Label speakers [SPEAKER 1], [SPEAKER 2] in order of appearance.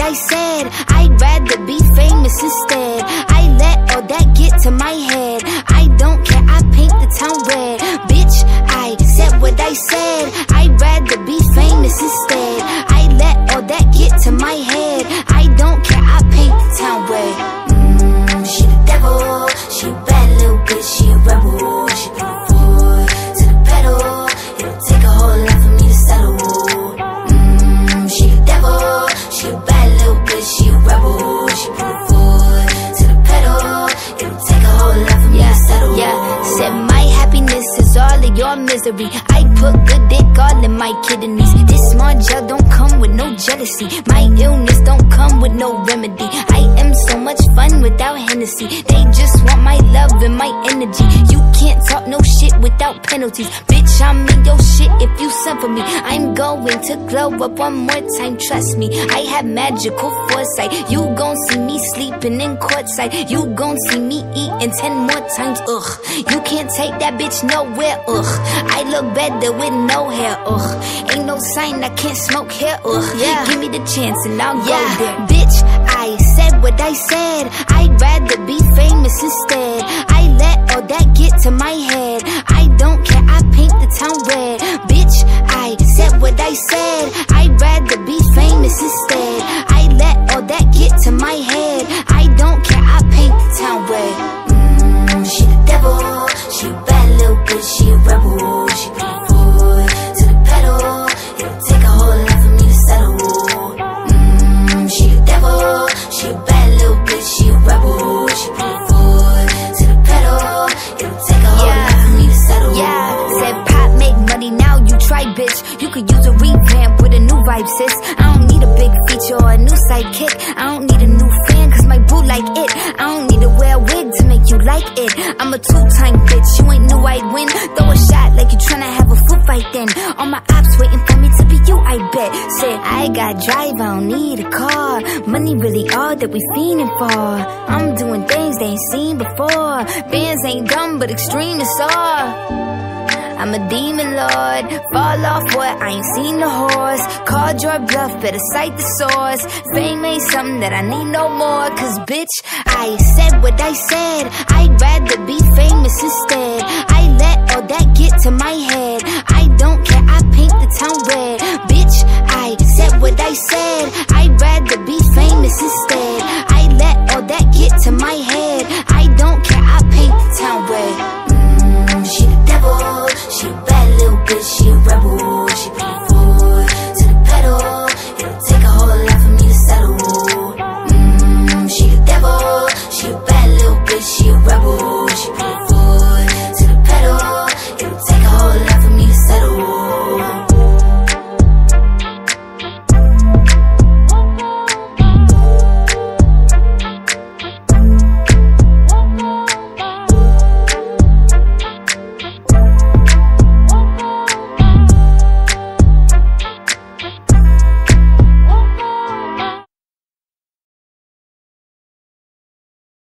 [SPEAKER 1] I said, I'd rather be famous instead. I let all that get to my head. I don't care, I paint the town red. Bitch, I said what I said. I'd rather be famous instead. I let all that get to my head. I don't care, I paint the town red. She the devil, she a bad little bitch, she a rebel. She put her foot to the pedal. It'll take a whole lot for me to settle. She the devil, she a bad little bitch, she a rebel. She put her foot to the pedal. It'll take a whole lot for me to settle. Said my happiness is all of your misery. I put good dick all in my kidneys. This small gel don't come with no jealousy. My illness don't come with no remedy. I am so much fun without Hennessy. They just want my love and my energy. You can't talk no shit without penalties. Bitch, I'm in your shit if you send for me. I'm going to glow up one more time, trust me. I have magical foresight. You gon' see me sleeping in courtside. You gon' see me eating 10 more times, ugh. You can't take that bitch nowhere, ugh. I look better with no hair, ugh. Ain't no sign I can't smoke here, ugh. Give me the chance and I'll go there. Bitch, I said what I said. I'd rather be famous instead. I let all that get to my head. I don't care, I paint the town red. Bitch, I said what I said. I'd rather be famous instead. I let all that get to my head. I don't care, I paint the town red. She the devil, she a bad little bitch, she a rebel. She put her foot to the pedal. It'll take a whole lot for me to settle. She the devil, she a bad little bitch, she a rebel. She put her foot to the pedal. It'll take a whole lot for me to settle. Said pop make money, now you try, bitch. You could use a revamp with a new vibe, sis. I don't need a big feature or a new sidekick. I don't need a new fan, cause my boo like it. I don't need to wear a wig to make you like it. I'm a two-time bitch, you ain't knew I'd win. Throw a shot like you tryna have a foot fight then. All my ops waiting for me to be you, I bet. Said I got drive, I don't need a car. Money really all that we fiending for. I'm doing things they ain't seen before. Bands ain't dumb but extreme is all. I'm a demon lord, fall off what, I ain't seen the horse. Called your bluff, better cite the source. Fame ain't something that I need no more. Cause bitch, I said what I said. I'd rather be famous instead. I let all that get to my head.